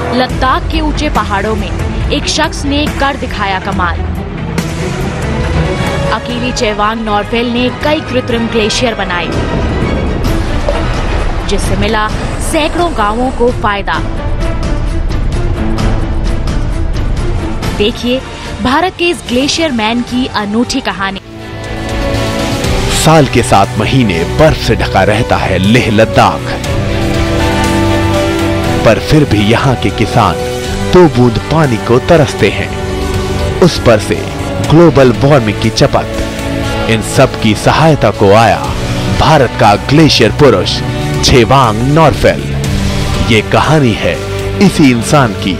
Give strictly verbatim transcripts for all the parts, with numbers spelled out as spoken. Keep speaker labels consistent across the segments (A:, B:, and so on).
A: लद्दाख के ऊंचे पहाड़ों में एक शख्स ने कर दिखाया कमाल। अकेली चेवांग नॉरफेल ने कई कृत्रिम ग्लेशियर बनाए, जिससे मिला सैकड़ों गांवों को फायदा। देखिए भारत के इस ग्लेशियर मैन की अनूठी कहानी।
B: साल के सात महीने बर्फ से ढका रहता है लेह लद्दाख, पर फिर भी यहाँ के किसान दो बूंद पानी को तरसते हैं। उस पर से ग्लोबल वार्मिंग की चपत। इन सब की सहायता को आया भारत का ग्लेशियर पुरुष छेवांग नॉरफेल। ये कहानी है इसी इंसान की।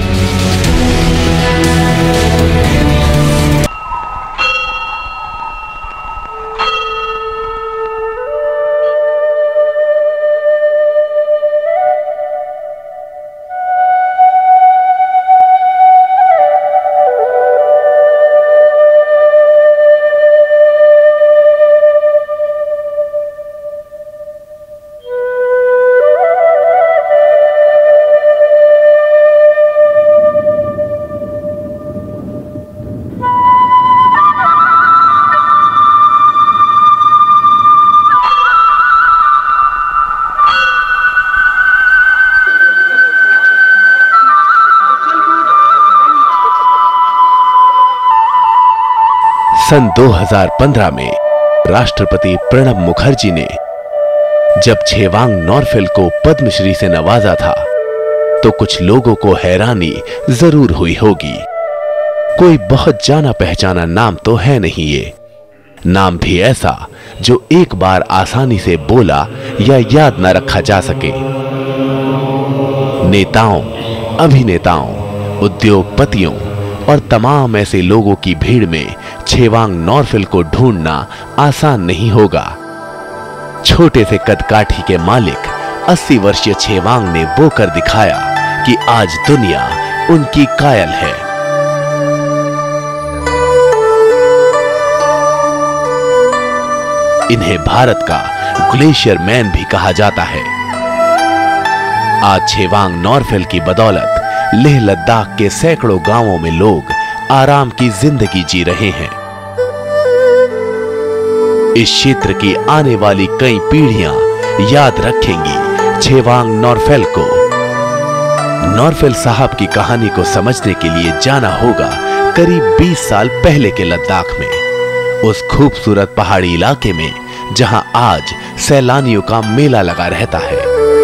B: सन दो हज़ार पंद्रह में राष्ट्रपति प्रणब मुखर्जी ने जब छेवांग नॉरफेल को पद्मश्री से नवाजा था, तो कुछ लोगों को हैरानी जरूर हुई होगी। कोई बहुत जाना पहचाना नाम तो है नहीं, ये नाम भी ऐसा जो एक बार आसानी से बोला या याद न रखा जा सके। नेताओं, अभिनेताओं, उद्योगपतियों और तमाम ऐसे लोगों की भीड़ में छेवांग नॉरफेल को ढूंढना आसान नहीं होगा। छोटे से कदकाठी के मालिक अस्सी वर्षीय छेवांग ने वो कर दिखाया कि आज दुनिया उनकी कायल है। इन्हें भारत का ग्लेशियर मैन भी कहा जाता है। आज छेवांग नॉरफेल की बदौलत लेह लद्दाख के सैकड़ों गांवों में लोग आराम की जिंदगी जी रहे हैं। इस क्षेत्र की आने वाली कई पीढ़ियां याद रखेंगी छेवांग नॉरफेल को। नॉरफेल साहब की कहानी को समझने के लिए जाना होगा करीब बीस साल पहले के लद्दाख में, उस खूबसूरत पहाड़ी इलाके में जहां आज सैलानियों का मेला लगा रहता है।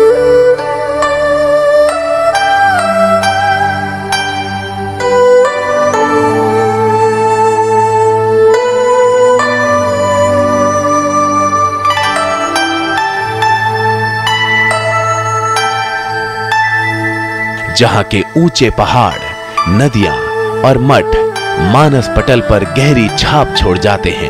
B: जहां के ऊंचे पहाड़, नदियां और मठ मानस पटल पर गहरी छाप छोड़ जाते हैं।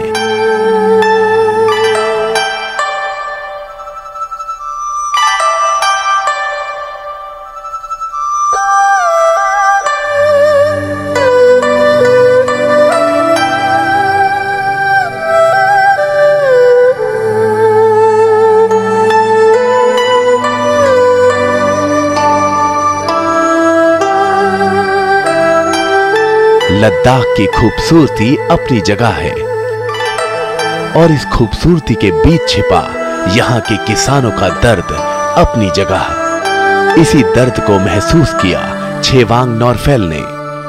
B: लद्दाख की खूबसूरती अपनी जगह है, और इस खूबसूरती के बीच छिपा यहाँ के किसानों का दर्द अपनी जगह। इसी दर्द को महसूस किया छेवांग नॉरफेल ने।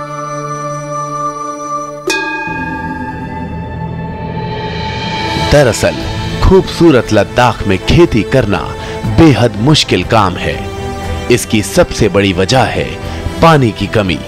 B: दरअसल खूबसूरत लद्दाख में खेती करना बेहद मुश्किल काम है। इसकी सबसे बड़ी वजह है पानी की कमी।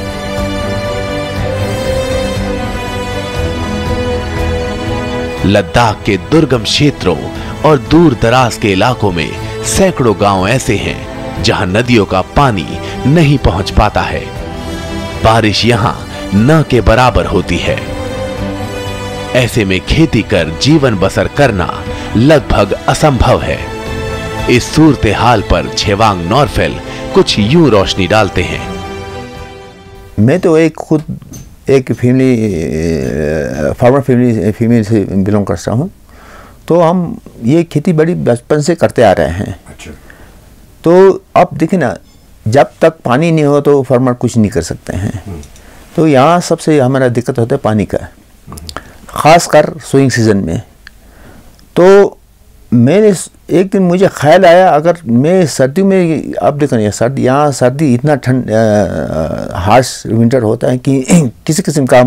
B: लद्दाख के दुर्गम क्षेत्रों और दूर दराज के इलाकों में सैकड़ों गांव ऐसे हैं जहां नदियों का पानी नहीं पहुंच पाता है। बारिश यहां न के बराबर होती है। ऐसे में खेती कर जीवन बसर करना लगभग असंभव है। इस सूरत हाल पर छेवांग नॉरफेल कुछ यूं रोशनी डालते हैं।
C: मैं तो एक खुद एक फैमिली फार्मर फैमिली फैमिली से बिलोंग करता हूँ, तो हम ये खेती बड़ी बचपन से करते आ रहे हैं। अच्छा। तो अब देखिए ना, जब तक पानी नहीं हो तो फार्मर कुछ नहीं कर सकते हैं। तो यहाँ सबसे हमारा दिक्कत होता है पानी का, ख़ासकर सोइंग सीज़न में। तो मैंने एक दिन मुझे ख्याल आया, अगर मैं सर्दी में, आप देखें सर्दी, यहाँ सर्दी इतना ठंड हार्श विंटर होता है कि किसी किस्म का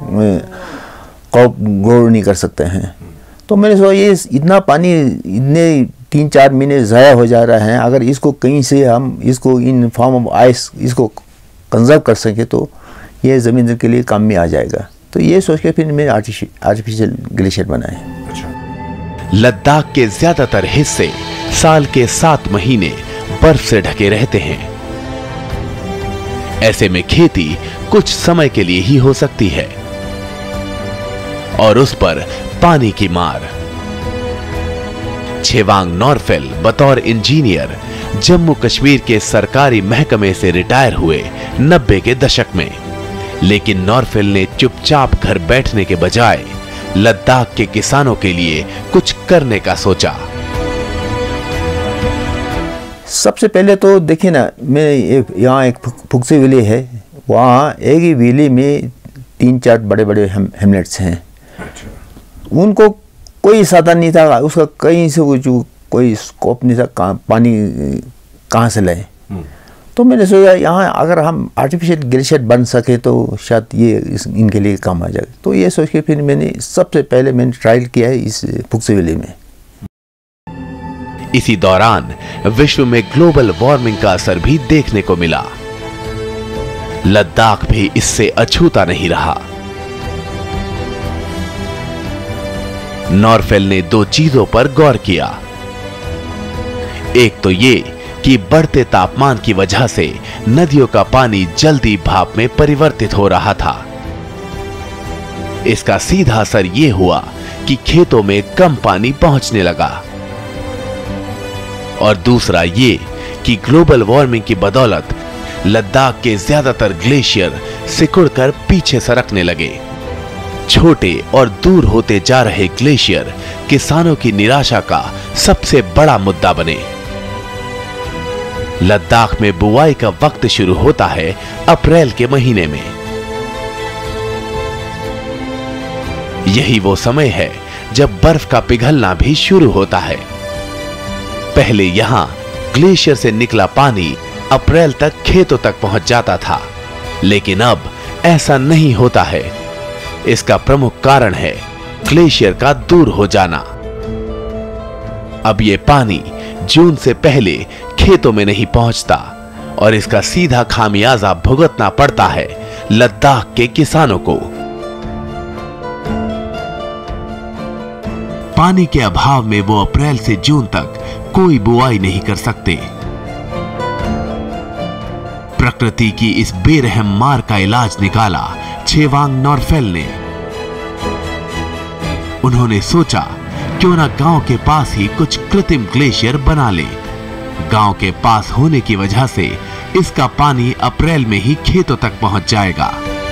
C: गौर नहीं कर सकते हैं। तो मैंने सोचा ये इतना पानी इतने तीन चार महीने ज़ाया हो जा रहा है, अगर इसको कहीं से हम इसको इन फॉर्म ऑफ आइस इसको कंजर्व कर सकें तो ये ज़मीन के लिए काम में आ जाएगा। तो ये सोच के फिर मैंने आर्टिफिशियल ग्लेशियर बनाए।
B: लद्दाख के ज्यादातर हिस्से साल के सात महीने बर्फ से ढके रहते हैं। ऐसे में खेती कुछ समय के लिए ही हो सकती है और उस पर पानी की मार। छेवांग नॉरफेल बतौर इंजीनियर जम्मू कश्मीर के सरकारी महकमे से रिटायर हुए नब्बे के दशक में, लेकिन नॉरफेल ने चुपचाप घर बैठने के बजाय लद्दाख के किसानों के लिए कुछ करने का सोचा।
C: सबसे पहले तो देखिए ना, मैं यहाँ एक फुक्सी वैली है, वहाँ एक ही वैली में तीन चार बड़े बड़े हेमलेट्स हैं। उनको कोई साधन नहीं था, उसका कहीं से वो जो कोई स्कोप नहीं था, कहाँ पानी कहाँ से लाए। तो मैंने सोचा यहाँ अगर हम आर्टिफिशियल ग्लेशियर बन सके तो शायद ये इस, इनके लिए काम आ जाए। तो ये सोच के फिर मैंने सबसे पहले मैंने ट्रायल किया है इस फुक्सी वैली में।
B: इसी दौरान विश्व में ग्लोबल वार्मिंग का असर भी देखने को मिला। लद्दाख भी इससे अछूता नहीं रहा। नॉरफेल ने दो चीजों पर गौर किया। एक तो ये कि बढ़ते तापमान की वजह से नदियों का पानी जल्दी भाप में परिवर्तित हो रहा था। इसका सीधा असर यह हुआ कि खेतों में कम पानी पहुंचने लगा। और दूसरा ये कि ग्लोबल वार्मिंग की बदौलत लद्दाख के ज्यादातर ग्लेशियर सिकुड़कर पीछे सरकने लगे। छोटे और दूर होते जा रहे ग्लेशियर किसानों की निराशा का सबसे बड़ा मुद्दा बने। लद्दाख में बुआई का वक्त शुरू होता है अप्रैल के महीने में। यही वो समय है जब बर्फ का पिघलना भी शुरू होता है। पहले यहां ग्लेशियर से निकला पानी अप्रैल तक खेतों तक पहुंच जाता था, लेकिन अब ऐसा नहीं होता है। इसका प्रमुख कारण है ग्लेशियर का दूर हो जाना। अब ये पानी जून से पहले खेतों में नहीं पहुंचता और इसका सीधा खामियाजा भुगतना पड़ता है लद्दाख के किसानों को। पानी के अभाव में वो अप्रैल से जून तक कोई बुआई नहीं कर सकते। प्रकृति की इस बेरहम मार का इलाज निकाला छेवांग नॉरफेल ने। उन्होंने सोचा क्यों ना गांव के पास ही कुछ कृत्रिम ग्लेशियर बना ले। गांव के पास होने की वजह से इसका पानी अप्रैल में ही खेतों तक पहुंच जाएगा।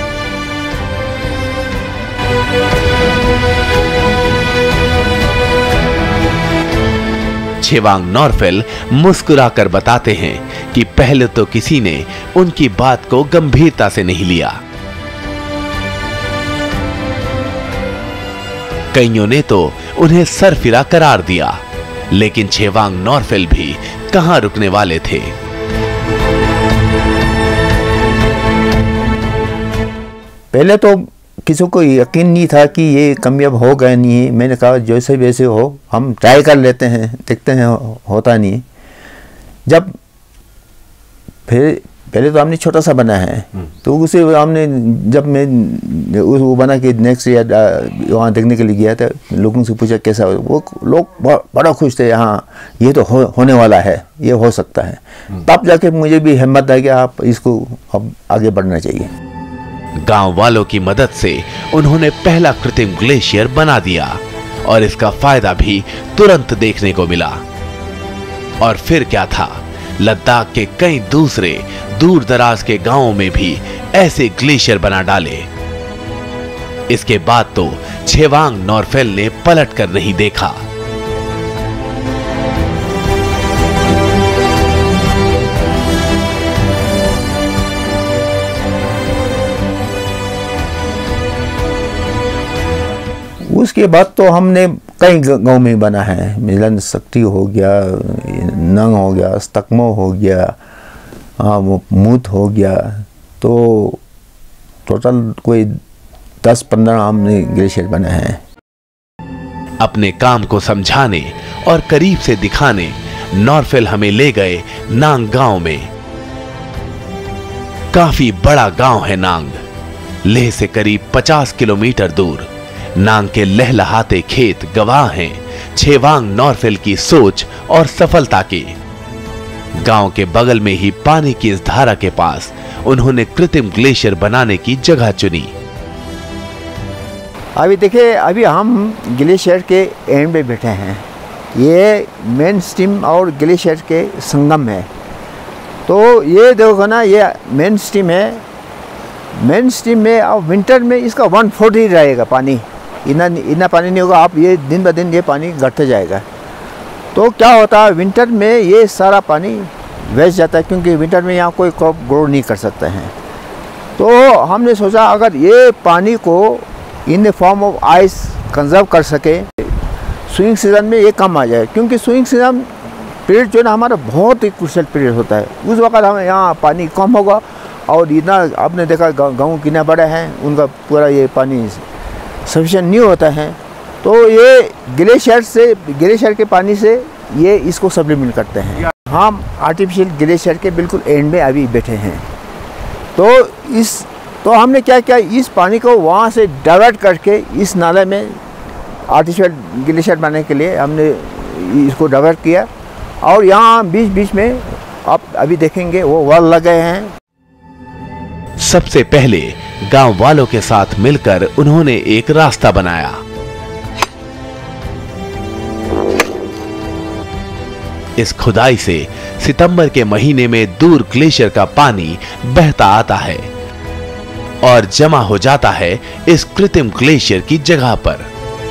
B: छेवांग नॉरफेल मुस्कुराकर बताते हैं कि पहले तो किसी ने उनकी बात को गंभीरता से नहीं लिया। कईयों ने तो उन्हें सरफिरा करार दिया, लेकिन छेवांग नॉरफेल भी कहां रुकने वाले थे।
C: पहले तो किसी को यकीन नहीं था कि ये कामयाब होगा नहीं है। मैंने कहा जैसे वैसे हो, हम ट्राई कर लेते हैं, देखते हैं होता नहीं। जब फिर पहले तो हमने छोटा सा बना है, तो उसे हमने जब मैं वो बना के नेक्स्ट ईयर वहाँ देखने के लिए गया था, लोगों से पूछा कैसा हो, वो लोग बड़ा खुश थे। हाँ ये तो हो, होने वाला है, ये हो सकता है। तब जाके मुझे भी हिम्मत आई कि आप इसको अब आगे बढ़ना चाहिए।
B: गांव वालों की मदद से उन्होंने पहला कृत्रिम ग्लेशियर बना दिया और इसका फायदा भी तुरंत देखने को मिला। और फिर क्या था, लद्दाख के कई दूसरे दूर दराज के गांवों में भी ऐसे ग्लेशियर बना डाले। इसके बाद तो छेवांग नॉरफेल ने पलट कर नहीं देखा।
C: उसके बाद तो हमने कई गांव में बना है, मिलन शक्ति हो गया, नंग हो गया, स्तकमो हो गया, हाँ वो मूत हो गया, तो टोटल कोई दस पंद्रह हमने ग्लेशियर बना है।
B: अपने काम को समझाने और करीब से दिखाने नॉरफेल हमें ले गए नांग गांव में। काफी बड़ा गांव है नांग, लेह से करीब पचास किलोमीटर दूर। नांग के लहलहाते खेत गवाह हैं छेवांग नॉरफेल की सोच और सफलता के। गांव के बगल में ही पानी की इस धारा के पास उन्होंने कृत्रिम ग्लेशियर बनाने की जगह चुनी।
C: अभी देखिए, अभी हम ग्लेशियर के एंड पे बैठे हैं। ये मेन स्ट्रीम और ग्लेशियर के संगम है। तो ये देखो ना, ये मेन स्ट्रीम है। मेन स्ट्रीम में अब विंटर में इसका वन फोर्थ ही रहेगा पानी, इतना इतना पानी नहीं होगा। आप ये दिन ब दिन ये पानी घटते जाएगा। तो क्या होता है, विंटर में ये सारा पानी वेस्ट जाता है, क्योंकि विंटर में यहाँ कोई क्रॉप ग्रो नहीं कर सकते हैं। तो हमने सोचा अगर ये पानी को in the form of ice conserve कर सके, स्विंग सीजन में ये कम आ जाए, क्योंकि स्विंग सीजन पीरियड जो है ना हमारा बहुत ही क्रूशियल पीरियड होता है। उस वक्त हमें यहाँ पानी कम होगा, और इतना आपने देखा गाँव कितने बड़े हैं, उनका पूरा ये पानी सफिशिएंट नहीं होता है। तो ये ग्लेशियर से, ग्लेशियर के पानी से ये इसको सप्लीमेंट करते हैं। हम आर्टिफिशियल ग्लेशियर के बिल्कुल एंड में अभी बैठे हैं। तो इस तो हमने क्या किया, इस पानी को वहाँ से डाइवर्ट करके इस नाले में आर्टिफिशियल ग्लेशियर बनाने के लिए हमने इसको डाइवर्ट किया। और यहाँ बीच बीच में आप अभी देखेंगे वो वॉल लगे हैं।
B: सबसे पहले गांव वालों के साथ मिलकर उन्होंने एक रास्ता बनाया। इस खुदाई से सितंबर के महीने में दूर ग्लेशियर का पानी बहता आता है और जमा हो जाता है इस कृत्रिम ग्लेशियर की जगह पर।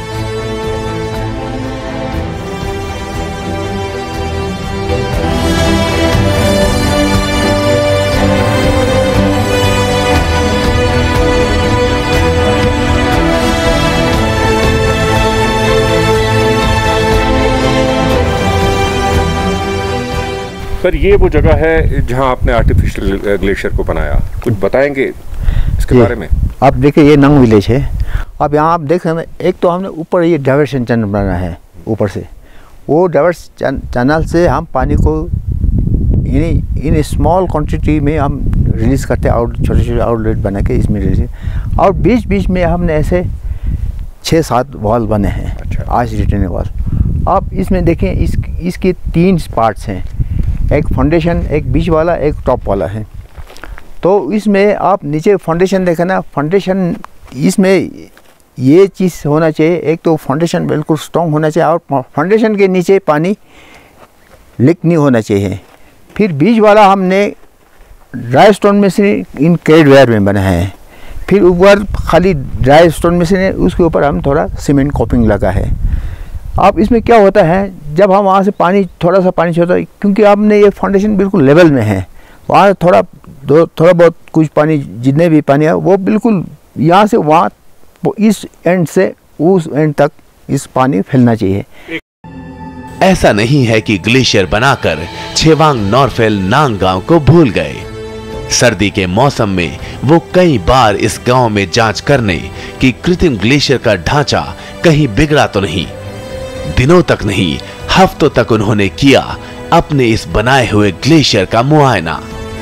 D: सर, ये वो जगह है जहां आपने आर्टिफिशियल ग्लेशियर को बनाया, कुछ बताएंगे इसके बारे में?
C: आप देखिए, ये नंग विलेज है। अब यहाँ आप देख सकते हैं, एक तो हमने ऊपर ये डाइवर्शन चैनल बनाया है ऊपर से। वो डाइवर्स चैनल से हम पानी को इन इन स्मॉल क्वांटिटी में हम रिलीज़ करते हैं, आउट छोटे छोटे आउटलेट बना के इसमें रिलीज। और बीच बीच में हमने ऐसे छः सात वॉल बने हैं।
D: अच्छा।
C: आज रिटर्न वॉल। आप इसमें देखें, इस इसके तीन पार्ट्स हैं, एक फाउंडेशन, एक बीच वाला, एक टॉप वाला है। तो इसमें आप नीचे फाउंडेशन देखें ना, फाउंडेशन इसमें ये चीज़ होना चाहिए, एक तो फाउंडेशन बिल्कुल स्ट्रॉन्ग होना चाहिए और फाउंडेशन के नीचे पानी लीक नहीं होना चाहिए। फिर बीच वाला हमने ड्राई स्टोन में से इन क्रेड वेयर में बनाया है। फिर ऊपर खाली ड्राई स्टोन में से उसके ऊपर हम थोड़ा सीमेंट कोटिंग लगा है। अब इसमें क्या होता है, जब हम वहाँ से पानी थोड़ा सा पानी छोड़ता है, क्योंकि आपने ये फाउंडेशन बिल्कुल लेवल में है, वहाँ थोड़ा दो थोड़ा बहुत कुछ पानी, जितने भी पानी है वो बिल्कुल यहाँ से वहाँ इस एंड से उस एंड तक इस पानी फैलना चाहिए।
B: ऐसा नहीं है कि ग्लेशियर बनाकर छेवांग नॉरफेल नांग गांव को भूल गए। सर्दी के मौसम में वो कई बार इस गांव में जांच करने कि कृत्रिम ग्लेशियर का ढांचा कहीं बिगड़ा तो नहीं। दिनों तक नहीं, हफ्तों तक उन्होंने किया अपने इस बनाए हुए ग्लेशियर का मुआयना।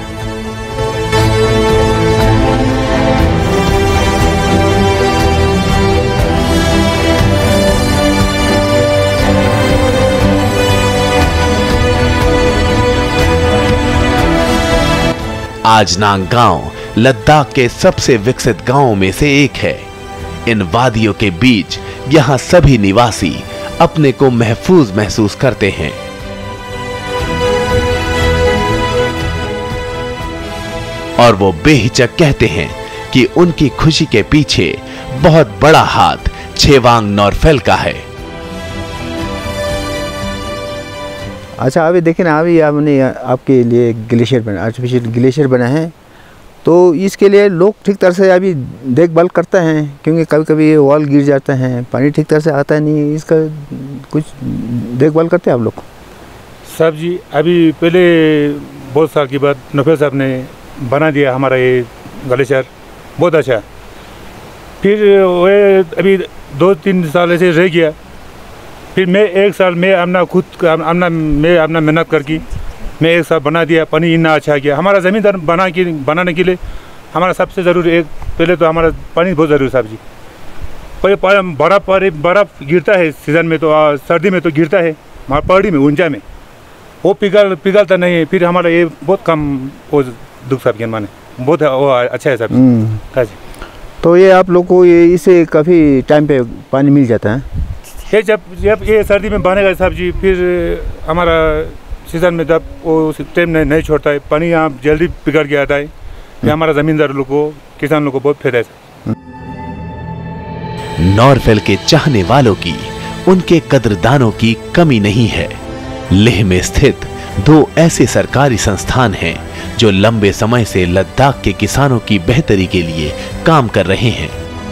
B: आज नांग गांव लद्दाख के सबसे विकसित गांवों में से एक है। इन वादियों के बीच यहां सभी निवासी अपने को महफूज महसूस करते हैं। और वो बेहिचक कहते हैं कि उनकी खुशी के पीछे बहुत बड़ा हाथ छेवांग नॉरफेल का है।
C: अच्छा, अभी देखिए ना, अभी हमने आपके लिए ग्लेशियर बना, आर्टिफिशियल ग्लेशियर बना है। तो इसके लिए लोग ठीक तरह से अभी देखभाल करते हैं, क्योंकि कभी कभी ये वॉल गिर जाते हैं, पानी ठीक तरह से आता नहीं, इसका कुछ देखभाल करते हैं आप लोग?
E: साहब जी अभी पहले बहुत साल के बाद नौफल साहब ने बना दिया हमारा ये ग्लेशियर, बहुत अच्छा। फिर वह अभी दो तीन साल ऐसे रह गया, फिर मैं एक साल में अपना खुद अपना मैं अपना मेहनत करके मैं एक साल बना दिया, पानी इतना अच्छा गया। हमारा ज़मींदार बना के बनाने के लिए हमारा सबसे ज़रूरी एक पहले तो हमारा पानी बहुत ज़रूरी साहब जी। पहले बर्फ़ बर्फ़ गिरता है सीज़न में, तो आ, सर्दी में तो गिरता है हमारा पहाड़ी में ऊंचा में, वो पिघल पिघलता नहीं है। फिर हमारा ये बहुत कम वो दुख साहब के माने बहुत है, वो अच्छा है साहब जी।
C: तो ये आप लोग को ये इसे काफ़ी टाइम पे पानी मिल जाता है?
E: ये जब जब ये सर्दी में बनेगा साहब जी, फिर हमारा सीज़न में जब वो टाइम नहीं, नहीं छोड़ता है पानी, यहाँ जल्दी पिघल के आता है। ये हमारा ज़मींदार लोग को किसान लोग को बहुत फायदा है।
B: नॉरफेल के चाहने वालों की, उनके कदरदानों की कमी नहीं है। लेह में स्थित दो ऐसे सरकारी संस्थान हैं जो लंबे समय से लद्दाख के किसानों की बेहतरी के लिए काम कर रहे हैं।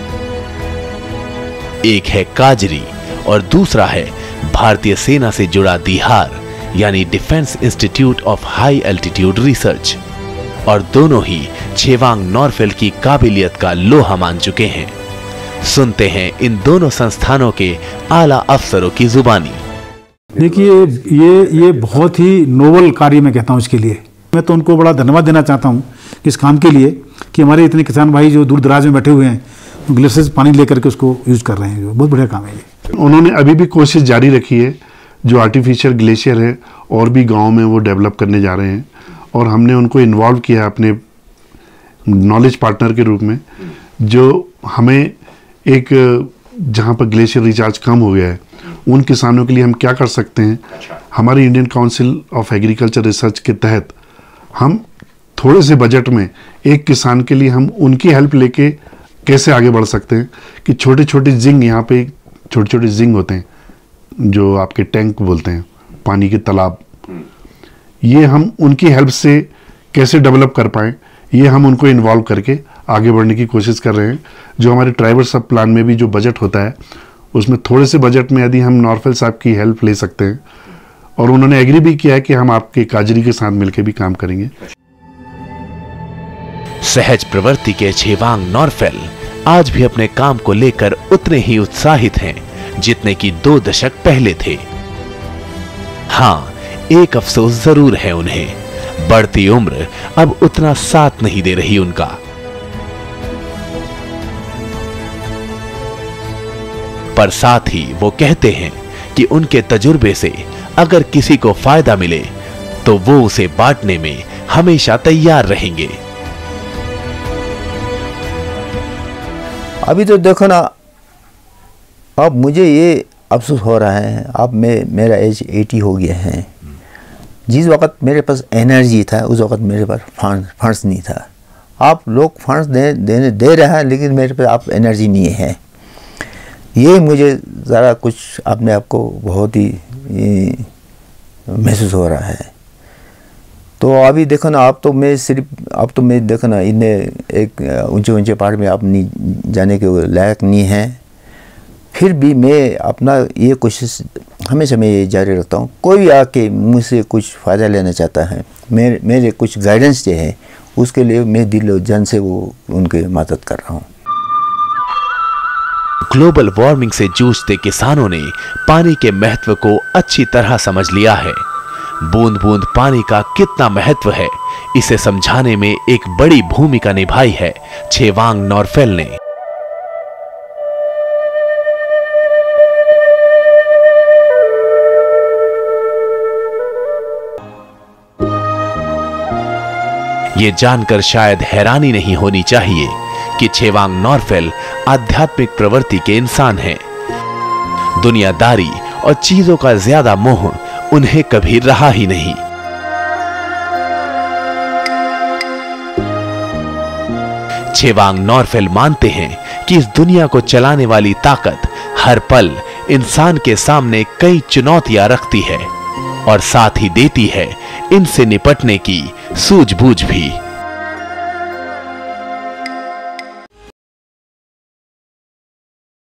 B: एक है काजरी और दूसरा है भारतीय सेना से जुड़ा दिहार यानी defence institute of high altitude research, और दोनों ही छेवांग नॉरफेल की काबिलियत का लोहा मान चुके हैं। सुनते हैं इन दोनों संस्थानों के आला अफसरों की जुबानी।
F: देखिए ये ये बहुत ही नोबल कार्य मैं कहता हूँ इसके लिए। मैं तो उनको बड़ा धन्यवाद देना चाहता हूँ इस काम के लिए कि हमारे इतने किसान भाई जो दूर दराज में बैठे हुए हैं ग्लेशियर से पानी लेकर के उसको यूज कर रहे हैं, बहुत बढ़िया काम है ये।
G: उन्होंने अभी भी कोशिश जारी रखी है, जो आर्टिफिशियल ग्लेशियर है और भी गाँव में वो डेवलप करने जा रहे हैं, और हमने उनको इन्वॉल्व किया है अपने नॉलेज पार्टनर के रूप में, जो हमें एक जहाँ पर ग्लेशियर रिचार्ज कम हो गया है उन किसानों के लिए हम क्या कर सकते हैं। हमारी Indian council of agriculture research के तहत हम थोड़े से बजट में एक किसान के लिए हम उनकी हेल्प लेके कैसे आगे बढ़ सकते हैं कि छोटे छोटे जिंग, यहाँ पे छोटे छोटे जिंग होते हैं जो आपके टैंक बोलते हैं, पानी के तालाब, ये हम उनकी हेल्प से कैसे डेवलप कर पाएँ, ये हम उनको इन्वॉल्व करके आगे बढ़ने की कोशिश कर रहे हैं। जो हमारे ट्राइबल सब प्लान में भी जो बजट होता है उसमें थोड़े से बजट में यदि हम नॉरफेल साहब की हेल्प ले सकते हैं, और उन्होंने एग्री भी किया है कि हम आपके काजरी के साथ मिलकर भी काम करेंगे।
B: सहज प्रवृत्ति के छेवांग नॉरफेल आज भी अपने काम को लेकर उतने ही उत्साहित हैं जितने कि दो दशक पहले थे। हाँ, एक अफसोस जरूर है उन्हें, बढ़ती उम्र अब उतना साथ नहीं दे रही उनका। पर साथ ही वो कहते हैं कि उनके तजुर्बे से अगर किसी को फायदा मिले तो वो उसे बांटने में हमेशा तैयार रहेंगे।
C: अभी तो देखो ना, अब मुझे ये अफसोस हो रहा है, अब मैं मेरा एज अस्सी हो गया है। जिस वक्त मेरे पास एनर्जी था उस वक्त मेरे पास फंड फंड्स नहीं था। आप लोग फंड्स दे देने दे रहे हैं लेकिन मेरे पास आप एनर्जी नहीं है। ये मुझे ज़रा कुछ अपने आप को बहुत ही महसूस हो रहा है। तो अभी देखो ना, अब तो मैं सिर्फ अब तो मैं देखो ना इन्हें एक ऊंचे ऊंचे पहाड़ में आप नहीं जाने के लायक नहीं है, फिर भी मैं अपना ये कोशिश हमेशा मैं ये जारी रखता हूँ। कोई आके मुझसे कुछ फ़ायदा लेना चाहता है, मेरे मेरे कुछ गाइडेंस जो है उसके लिए मैं दिल जान से वो उनकी मदद कर रहा हूँ।
B: ग्लोबल वार्मिंग से जूझते किसानों ने पानी के महत्व को अच्छी तरह समझ लिया है। बूंद बूंद पानी का कितना महत्व है इसे समझाने में एक बड़ी भूमिका निभाई है छेवांग नॉरफेल ने। ये जानकर शायद हैरानी नहीं होनी चाहिए कि छेवांग नॉरफेल आध्यात्मिक प्रवृत्ति के इंसान हैं। दुनियादारी और चीजों का ज्यादा मोह उन्हें कभी रहा ही नहीं। छेवांग नॉरफेल मानते हैं कि इस दुनिया को चलाने वाली ताकत हर पल इंसान के सामने कई चुनौतियां रखती है और साथ ही देती है इनसे निपटने की सूझबूझ भी।